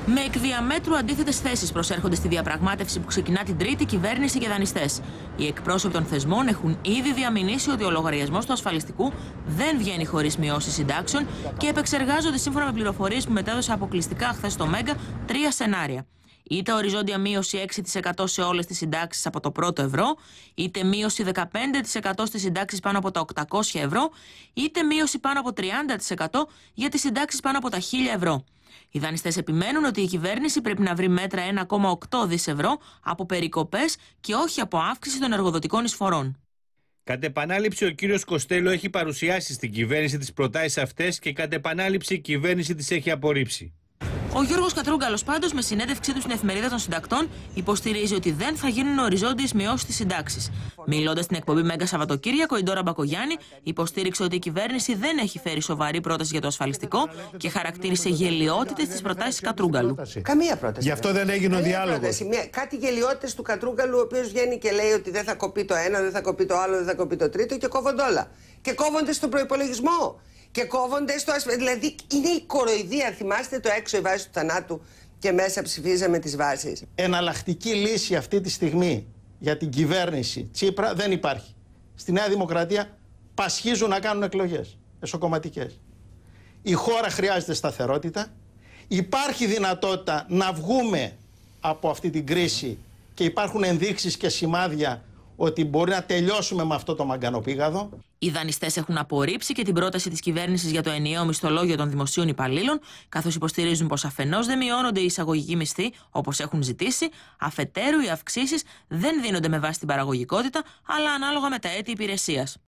Με εκ διαμέτρου αντίθετες θέσεις προσέρχονται στη διαπραγμάτευση που ξεκινά την Τρίτη κυβέρνηση και δανειστές. Οι εκπρόσωποι των θεσμών έχουν ήδη διαμηνήσει ότι ο λογαριασμός του ασφαλιστικού δεν βγαίνει χωρίς μειώσεις συντάξεων και επεξεργάζονται, σύμφωνα με πληροφορίες που μετέδωσε αποκλειστικά χθες το Μέγκα, 3 σενάρια. Είτε οριζόντια μείωση 6% σε όλες τις συντάξεις από το πρώτο ευρώ, είτε μείωση 15% στις συντάξεις πάνω από τα 800 ευρώ, είτε μείωση πάνω από 30% για τις συντάξεις πάνω από τα 1000 ευρώ. Οι δανειστές επιμένουν ότι η κυβέρνηση πρέπει να βρει μέτρα 1,8 δις ευρώ από περικοπές και όχι από αύξηση των εργοδοτικών εισφορών. Κατ' επανάληψη, ο κύριος Κοστέλο έχει παρουσιάσει στην κυβέρνηση τις προτάσεις αυτές και κατ' επανάληψη η κυβέρνηση τις έχει απορρίψει. Ο Γιώργος Κατρούγκαλος, πάντως, με συνέντευξή του στην Εφημερίδα των Συντακτών, υποστηρίζει ότι δεν θα γίνουν οριζόντιες μειώσεις στις συντάξεις. Μιλώντας στην εκπομπή Μέγκα Σαββατοκύριακο, η Ντόρα Μπακογιάννη υποστήριξε ότι η κυβέρνηση δεν έχει φέρει σοβαρή πρόταση για το ασφαλιστικό και χαρακτήρισε γελοιότητες τις προτάσεις Κατρούγκαλου. Καμία πρόταση. Γι' αυτό δεν έγινε ο διάλογος. Κάτι γελοιότητες του Κατρούγκαλου, ο οποίος βγαίνει και λέει ότι δεν θα κοπεί το ένα, δεν θα κοπεί το άλλο, δεν θα κοπεί το τρίτο και κόβονται όλα. Και κόβονται στον προϋπολογισμό. Και κόβονται στο δηλαδή είναι η κοροϊδία. Θυμάστε το έξω η βάση του θανάτου και μέσα ψηφίζαμε τις βάσεις. Εναλλακτική λύση αυτή τη στιγμή για την κυβέρνηση Τσίπρα δεν υπάρχει. Στη Νέα Δημοκρατία πασχίζουν να κάνουν εκλογές εσωκομματικές. Η χώρα χρειάζεται σταθερότητα. Υπάρχει δυνατότητα να βγούμε από αυτή την κρίση και υπάρχουν ενδείξεις και σημάδια ότι μπορεί να τελειώσουμε με αυτό το μαγκανοπήγαδο. Οι δανειστές έχουν απορρίψει και την πρόταση της κυβέρνησης για το ενιαίο μισθολόγιο των δημοσίων υπαλλήλων, καθώς υποστηρίζουν πως αφενός δεν μειώνονται οι εισαγωγικοί μισθοί όπως έχουν ζητήσει, αφετέρου οι αυξήσεις δεν δίνονται με βάση την παραγωγικότητα, αλλά ανάλογα με τα έτη υπηρεσίας.